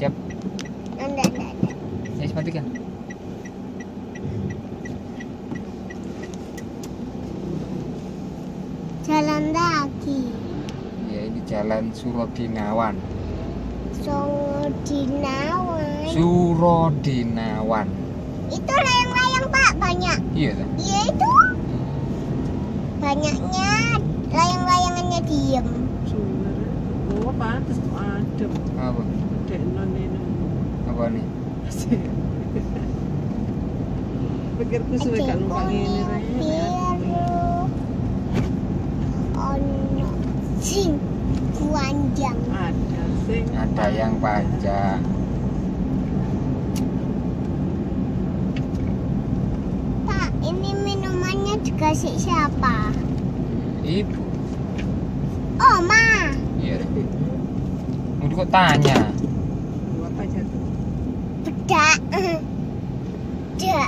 Siap? Enggak. Ya, matikan. Jalan lagi. Ya, ini jalan Surodinawan. Surodinawan. Itu layang-layang Pak, banyak. Iya kan? Iya itu. Banyaknya layang-layangannya diem. Oh, pantes kok adem. Apa? Dek non ini. Apa nih? Pikirku suwe gak numpak ngene rek. Biru. Ono sing panjang. Ada sing Ada yang panjang. Pak, ini minumannya dikasih siapa? Ibu. Oma. Iya. Udah kok tanya. apa aja tuh? Bedak. Bedak.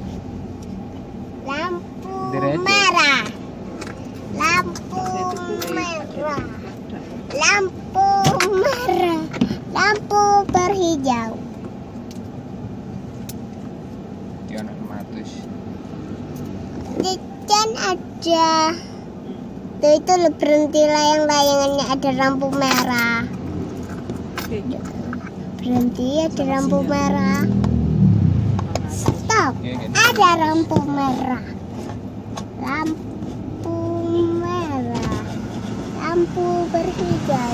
Lampu Deret. merah. Lampu merah. Lampu merah. Lampu berhijau. Dia anak matus. Di kan ada. Tuh itu berhenti layang-layangannya ada lampu merah. Berhenti ada lampu merah. Stop. Iya kan? Ada lampu merah. Lampu merah. Lampu berhijau.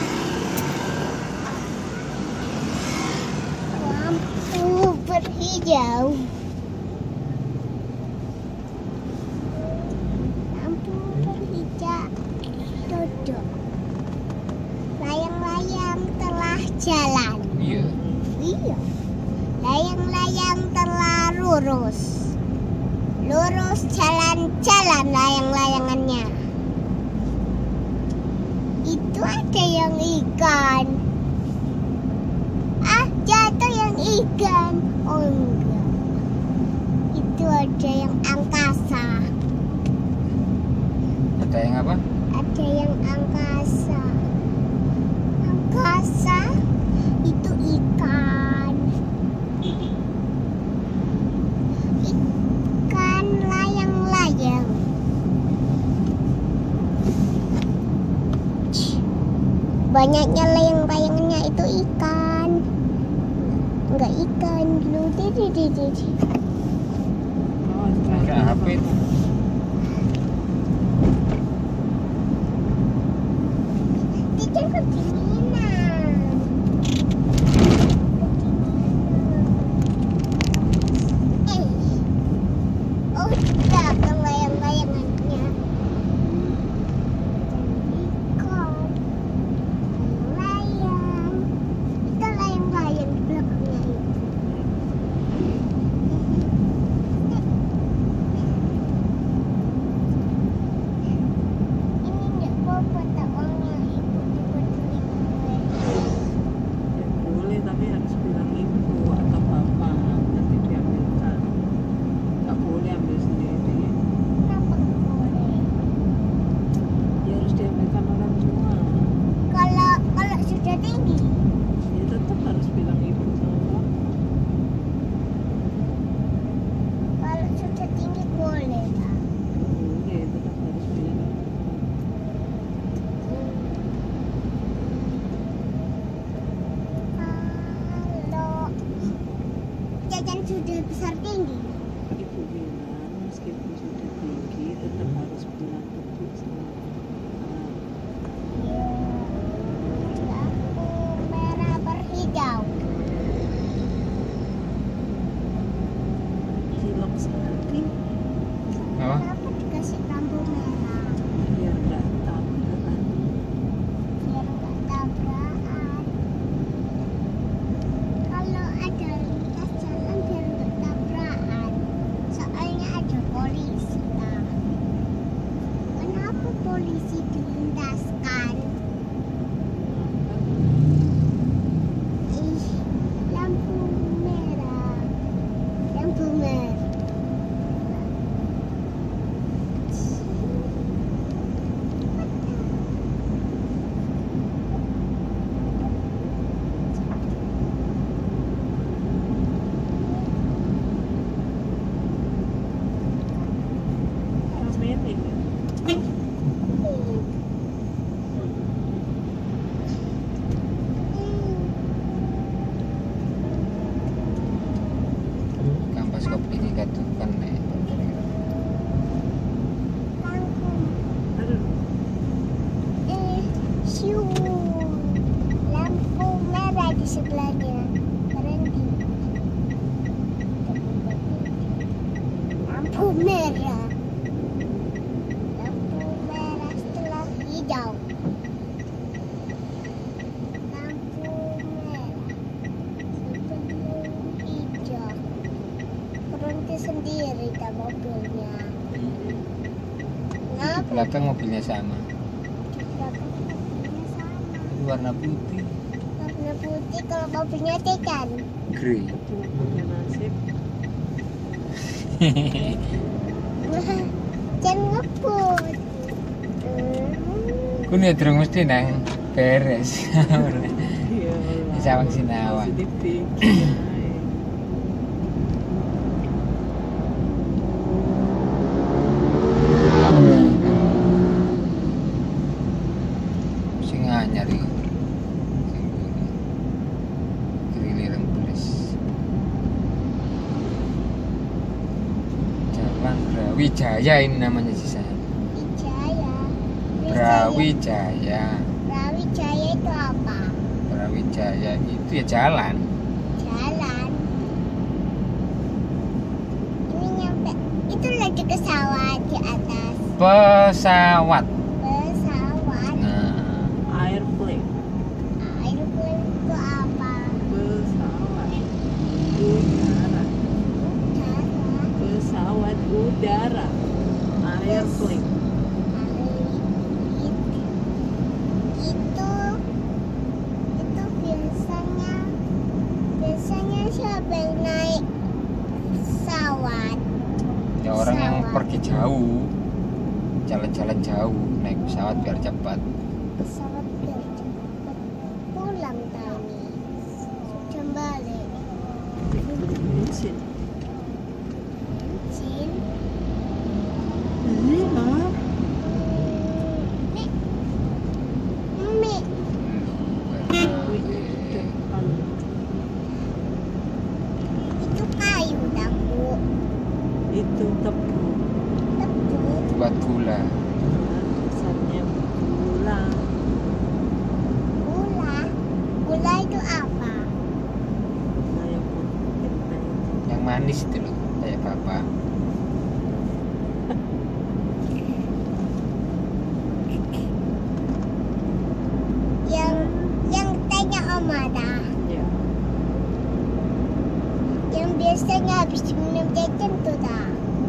Lampu berhijau. Lampu berhijau. Duduk. Layang-layang telah jalan. Iya. Iya. Layang-layang telah lurus. Lurus jalan-jalan layang-layangannya. Itu ada yang ikan. Ah, jatuh yang ikan. Oh enggak. Itu ada yang angkasa. Ada yang apa? Ada yang angkasa. Angkasa itu ikan. Ikan layang-layang. Banyaknya layang-layangannya itu ikan. Enggak ikan dulu. Oh, Ada HP itu. Ikan kedinginan. Oh, dapat layang-layangannya. Ikan. Layang. Itu layang-layang di belakangnya itu. Ini enggak apa-apa tak uangnya ibu dibeli gue. ya boleh tapi harus bilang ibu atau bapak nanti diambilkan. Gak boleh ambil sendiri. Kenapa nggak boleh? Ya harus diambilkan orang tua. Kalau sudah tinggi, Ya tetap harus bilang ibu sama bapak. kalau sudah tinggi boleh Pak. Boleh, tetap harus bilang ibu. Kalau jajan sudah besar tinggi, Ibu bilang meskipun sudah tinggi tetap harus bilang ibu sama bapak. lampu merah berhijau. Cilok sekali Apa? Kenapa dikasih lampu merah? biar nggak tabrakan. Biar nggak tabrakan. Kalau ada lintas jalan biar nggak tabrakan. dikatukan nih. Langkung. Aduh, Siu. Lampu merah di sebelahnya. Berhenti. Lampu merah. Lampu merah setelah hijau. Lampu merah sebelum hijau. Berhenti sendiri tak mobilnya. Di Kenapa? belakang mobilnya sama. Di belakang mobilnya sama. Warna putih. Warna putih kalau mobilnya Titan. Grey. cuma pakai nasib. Jangan ngebut. Ku nih terus mesti nang beres. Iya lah. Sawang Sinawan. Masih dipikir. Sing anyar iki. Sing Giliran beres. Jalan Brawijaya ini namanya sih saya. Wijaya. Brawijaya. Brawijaya itu apa? Brawijaya itu ya jalan. Jalan. Ini nyampe. Itu lagi pesawat di atas. Pesawat. Pesawat. Nah, Airplane. Airplane itu apa? Pesawat udara. Udara. Pesawat udara. Airplane. Itu biasanya siapa yang naik pesawat? ya orang yang Pesawat. pergi jauh, jalan-jalan jauh, naik pesawat biar cepat. Pesawat biar cepat pulang tadi. Sudah balik. Bensin. Jin. Ini ah. Mie. Mie. Depan. Itu kayu daku. Itu tebu. Tebu. Buat gula. Dasarnya gula. Gula. Gula itu apa? Nah, yang putih. Yang manis itu loh, kayak papa. Yang tanya Om Ada. Ya. Yang biasanya habis minum jajan tuh dah.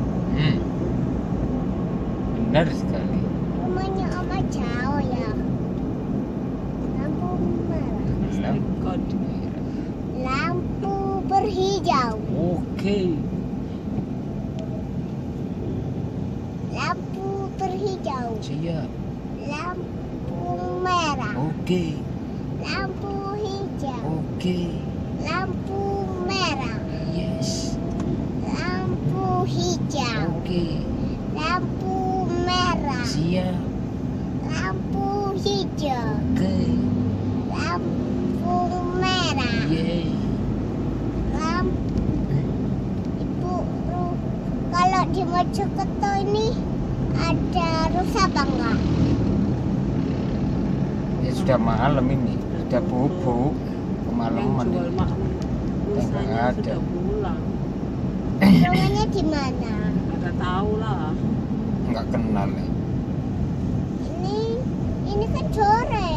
Benar sekali. Rumahnya Oma jauh ya. Lampu merah. Record. Lampu berhijau. Oke. Lampu berhijau. Siap. Lampu merah. Oke. Lampu hijau. Oke. Lampu merah. Yes. Lampu hijau. Oke. Lampu merah. Siap. Lampu hijau. Oke. Lampu merah. Yeay. Ibu, kalau di Mojokerto ini ada rusa apa enggak? Ya sudah malam ini, sudah bobo, Yang kemalaman. jual makmum rusanya ada. sudah pulang. Rumahnya di mana? Agak tahu lah. Nggak kenal ya. Ini kan sore.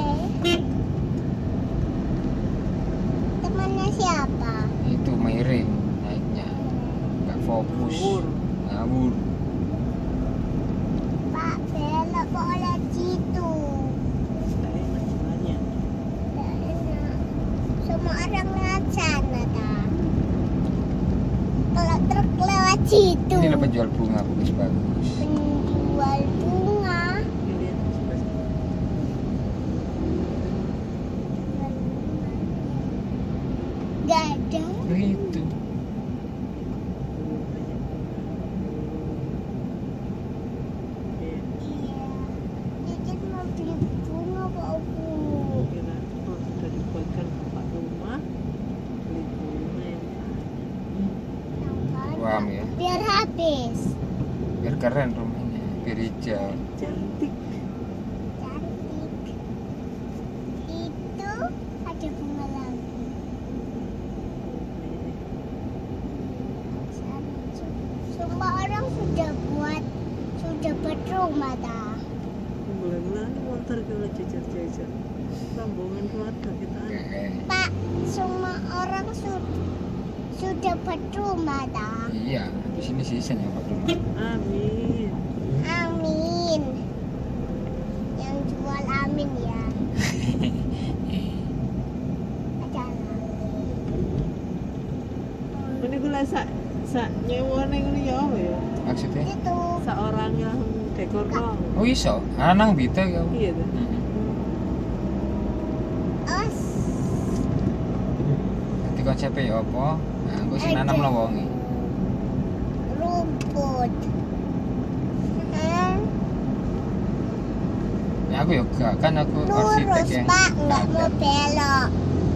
Temannya siapa? Itu miring naiknya, nggak fokus, Ngawur. ngawur. Pak belok boleh situ. Nggak enak jalannya. Nggak enak. Semua orang lewat sana dah. Kalau truk lewat situ. Ini lah penjual bunga bagus-bagus. Penjual bunga. Ini lihat sebelah sini. Gak ada. Itu. Iya. Iya. Jajan mau beli bunga Pak Bu. Kira sudah dibuatkan bapak rumah beli bunga yang Yang banyak. Wam ya. Biar habis. Biar keren rumahnya, biar hijau. Cantik. Cantik. Itu ada bunga lagi. Semua orang sudah buat rumah dah. Bulan-bulan motor kalau jajar-jajar. Rombongan keluarga kita. Pak, semua orang sudah buat rumah dah. Iya, di sini season ya Pak rumah. Amin. Amin. Yang jual amin ya. Ada Ini gue sak nyewa neng ini ya apa ya? Maksudnya? itu. Seorang yang dekor dong. Oh iso, anang bisa kau. Iya tuh. Os. Nanti konsepnya ya apa? Nah, gue sih nanam lawongi. Rumput. Ya aku ya gak, kan aku arsitek Lurus yang Pak, nggak mau adat. belok.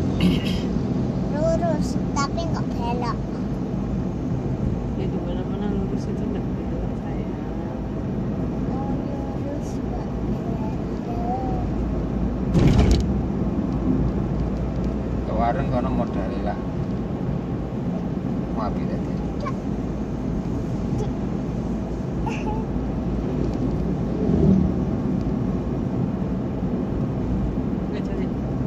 Lurus, tapi nggak belok. Ya di mana-mana lurus itu enggak belok saya. Oh, lurus nggak belok. Ke warung kono modal lah. Mau api tadi. Enggak cari.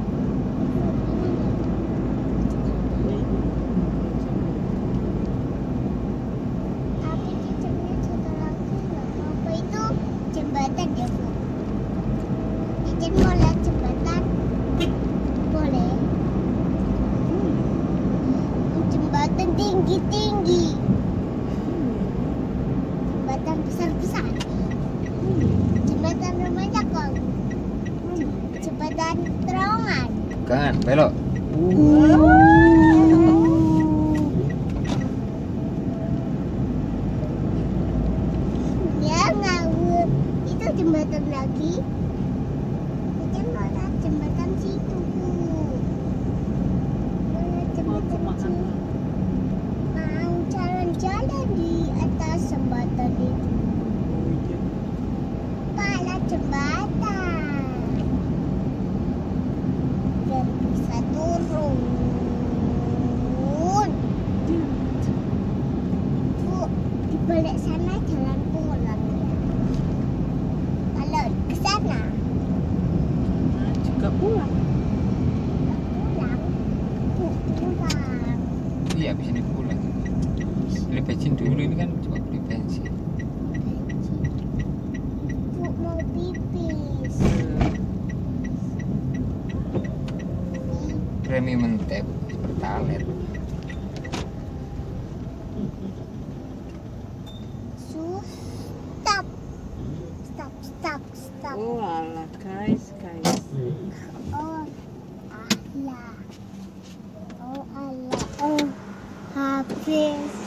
Tapi cicaknya satu lagi nggak mau. Apa itu jembatan ya Bu? Cincin mau lihat jembatan? Boleh. Jembatan tinggi-tinggi. Jembatan besar-besar. Jembatan rumahnya kok. Jembatan terowongan. Kan, belok. Ya ngawur. Itu jembatan lagi. Kita mau lihat jembatan situ Bu. Mau lihat Mau ke jembatan makan. situ. Mau jalan-jalan di atas jembatan itu. Oh iya. Pak, lihat jembatan. Biar bisa turun. Bu, di balik sana jalan pulang ya. Kalau ke sana Nah, juga pulang. nggak pulang. Bu, pulang. Iya, habis ini pulang. Beli bensin dulu, ini kan cuma beli bensin. Bu, mau pipis. Premium tap pertalet. Stop. Stop, stop, stop. Oh alah guys. Oh, Allah. Oh, Allah. Oh, habis.